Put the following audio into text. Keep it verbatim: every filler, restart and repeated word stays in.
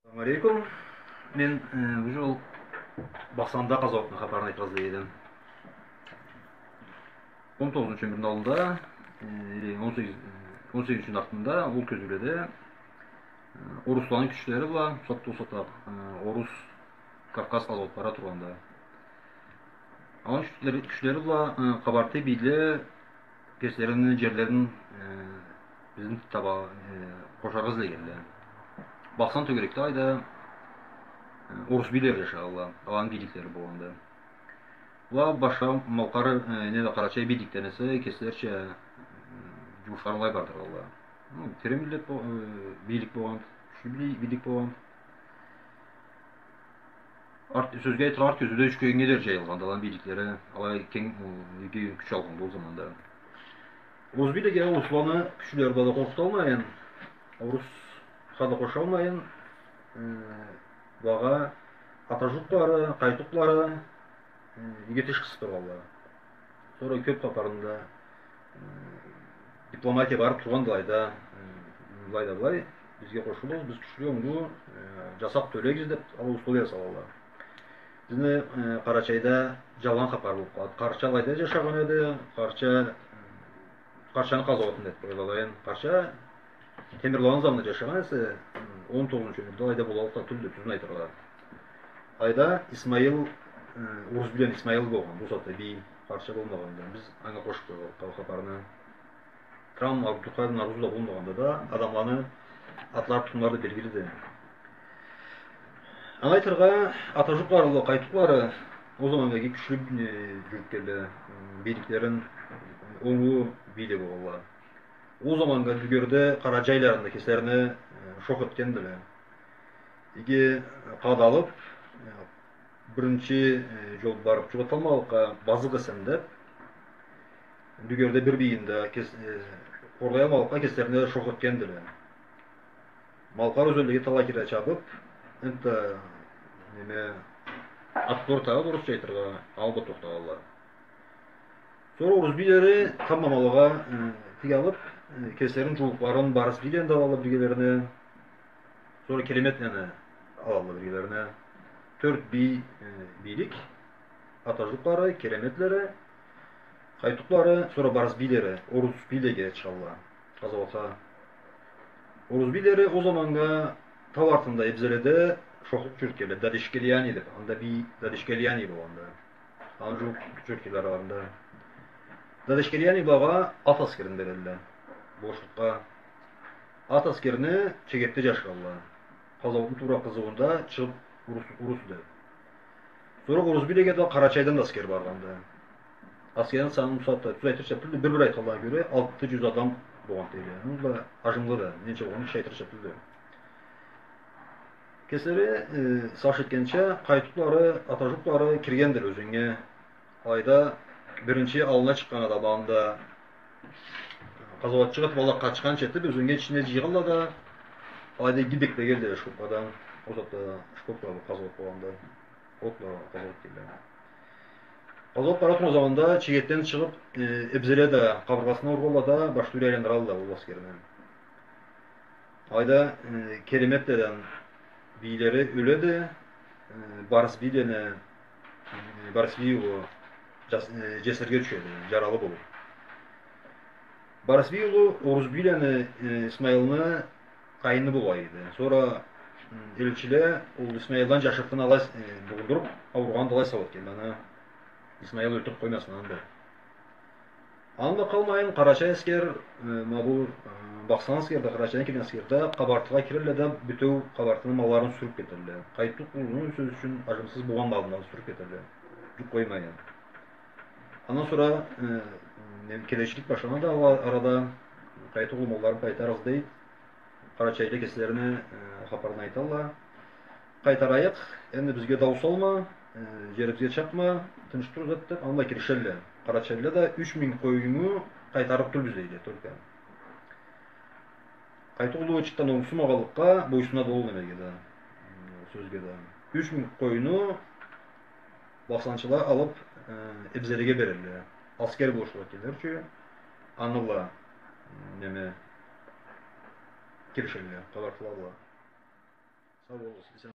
Assalamu alaikum. Men bu жол Бақсанда қазақтың хабарын айтқызды едім. он тоғызыншы өмірдің алдында, он сегізінші артында ол көзіледі. Орыслардың күштері бар, сотты сотақ, Орыс Кавказ қазақтары тұрғанда. Алын күштері бар, қабарты бейлі кестерінің жерлерін біздің таба қошарғыз дегенде. Бақсан төгеректі айда Орыс билері жашағалар, алан биліктері болғанда. Ва баша малқары неде қарачай биліктенесі кестерше жуышарлай бардыралар. Теремілет билік болған, күші билік болған. Сөзге айтыр арт көзіде үш күйіңедер жайылған алан биліктері, алай кен күш алған бұл заманда. Орыс билігі Орысланы күшілері бада қорқыта алмайын, Орыс қады қоша алмайын, баға атажуқтары, қайтуқлары егетеш қысып тұрғалар. Sonra көп қапарында дипломатия барып тұрғандылайда, бұлайда бұлай, бізге қошылыз, біз күшілі оңды жасақ төлегіз деп алу ұстолия салалар. Бізді Қарачайда жалған қапар болып қалады. Қарчалайда жашаған еді, Қарчаны қазағатын деді қойылалайын. Қарча Темірлаған замында жашаған әсі он тоғызыншы өмірді айда болалықта түлді түзін айтырға. Айда Исмаил, Орыс білен Исмаил болған, бұл сатты бей қарша болмағанда. Біз аңа қошып қойған қапарына. Трам Абдухайдың арзуда болмағанда да адамланы атлар тұтымларды белгіледі. Аңа айтырға атажуқлары, қайтуқлары о заманға күшілі жүріп келді. Биліктерін оңы билі болғалар. О заманға дүгерді қара жайларында кесеріні шоқ өткенділі. Еге қадалып, бірінші жол барып жұғаталмалыққа базығы сәндіп, дүгерді бір бейінді қорғай алмалыққа кесеріне шоқ өткенділі. Малқар өзөліге тала кере чабып, әнті аттор тағы дұрыс жайтырға алғы тоқтағалар. Sonra Орыс билері тамамалыға тіге алып, кесерін жуықларын барыс билен алалы біргелеріне, sonra кереметлені алалы біргелеріне, төрт би билік, атажуқлары, кереметлері, қайтуқлары, sonra барыс билері, Орыс билеге чығалла, қазалықа. Орыс билері о заманға тау артында ебзеледі, шоқлық жүрткелі, Дадишкелияни деп, анда би Дадишкелияни болғанда, ан жуық жүрткелер арында. Дадишкелияни баға ат аскерін берелі. Бошлыққа ат аскеріні чегетті жашқалла. Қазалықтың тура қызығында шығып ұрыс деп. Sonra Орыс билеге де Қарачайдан да аскер барғанда. Аскерін санын ұсатты. Түз айтыр шәпілді бір-бір айтқалдан көре алты жүз адам болған дейді. Мұнда ажымлы да, ненше болған үш айтыр шәпілді. Кесері саш еткенше қайтуқлары, атажуқлары кіргендір өзіңе. Айда бірінші алына шыққан адамында қазуат шығып бала қачқан шетіп өзіңге ішіне жиғалда да айда гибекте келді шопадан осатта шопа қазуат болғанда отла қазуат келді. Қазуат бара тұрған заманда чегеттен шығып әбзеледі қабырғасына ұрғалда баштури айлендір алды ол аскерінен. Айда кереметтеден билері өледі, барыс билені барыс бейі жесірге түшеді, жаралы болып. Барыс бейі Орыс билені Исмаилны қайыны болайды. Sonra елшілі ол Исмаилдан жашықтын алай бұғылдырып, ауырған далай сауат келді. Исмаил өлтіріп қоймасын аңды. Аңда қалмайын Қарачай әскер, Бақсан әскерді, Қарачайын келген әскерді қабартыға кереледі, бүтеу қабартының маларын сүріп кетірді. Қайтып ұлының сөз үшін ажымсыз болған малынан сүріп кетірді. Жүк қоймайын. Анан sonra келешілік башана да арада қайты ұлмаларын қайтарыз дейді. Қарачайлы кесілеріне қапарына айталла. Қайтарайық, әнді бізге дауыс алма, жерімізге чапма, тыныш тұрыз өтті, аңда керешелі. Қарачайлы да үш мың қойыңы қайтарып тұр біз дейді, түркі. Қайты ұлы өтшіттен оңсы мағалыққа бойсына да ол немеге да, сөзге да. үш мың қойыны Бақсаншыла алып әбзелеге берілді. Аскер болшыға келдер че, анылла неме келшелі, қалартылалла. Sağ ol,